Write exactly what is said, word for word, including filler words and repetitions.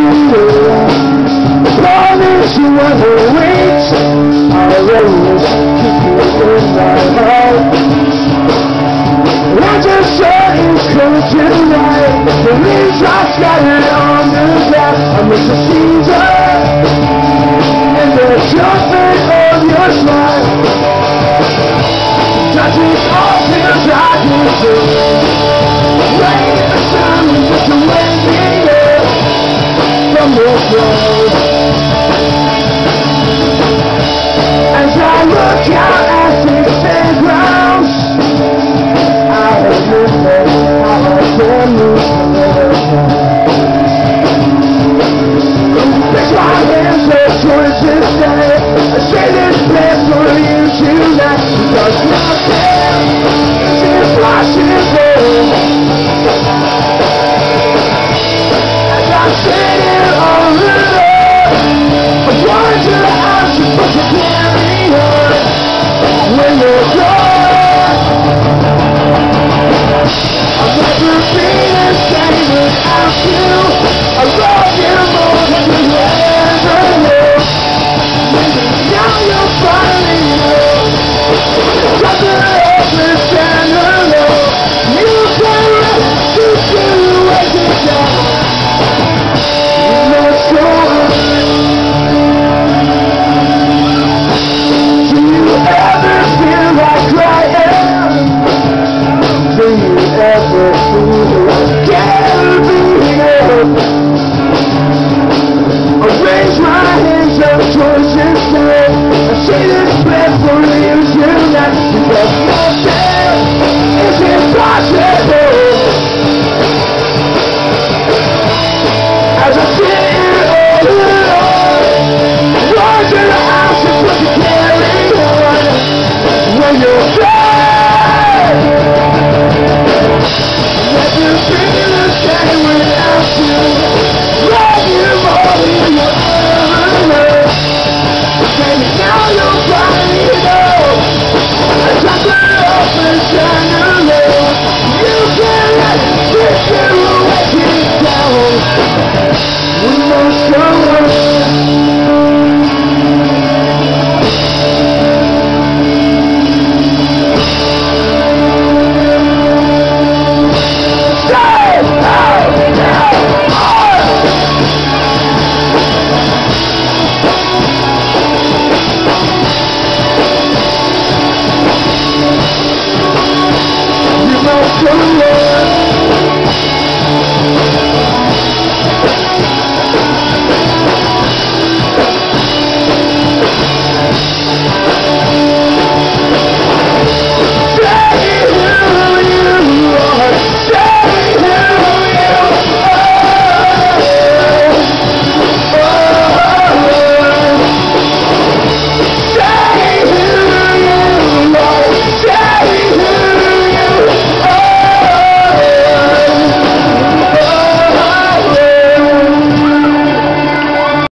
Promise you never wait. I'll always keep you in my heart. I just saw it come tonight. The leaves are scattered on the ground. I miss the season and the judgment of your smile. Touches all feels I can feel. Rain the sun just to wake me up from the floor. As I look out at these fairgrounds, I remember how I can lose fix my hands up towards this day. I say this place for you tonight, because nothing is impossible. As I'm sitting on the road, I wonder how I'm supposed to carry on when you're gone. I'll never be the same without you. I love you more than you ever knew. Maybe now you'll finally know. Something hopeless and alone. You can rescue to wake it down. You must go on. Do you ever feel like crying? Do you ever feel like can't be here? I raise my hands up towards the sky. I say this prayer for you tonight, because nothing is impossible. As I sit here all alone, wonder how I'm supposed to carry on when you're gone. Never be the same without you. Love you more than you ever knew. Maybe now you'll finally know. As I get up and stand alone, you can let this get away down. We must go.